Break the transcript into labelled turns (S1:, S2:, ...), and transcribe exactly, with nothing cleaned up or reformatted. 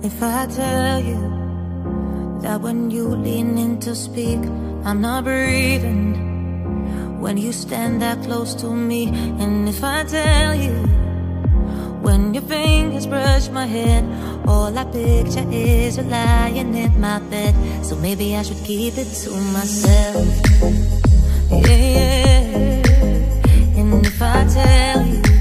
S1: If I tell you that when you lean in to speak, I'm not breathing, when you stand that close to me. And if I tell you, when your fingers brush my head, all I picture is you lying in my bed. So maybe I should keep it to myself. Yeah, yeah. And if I tell you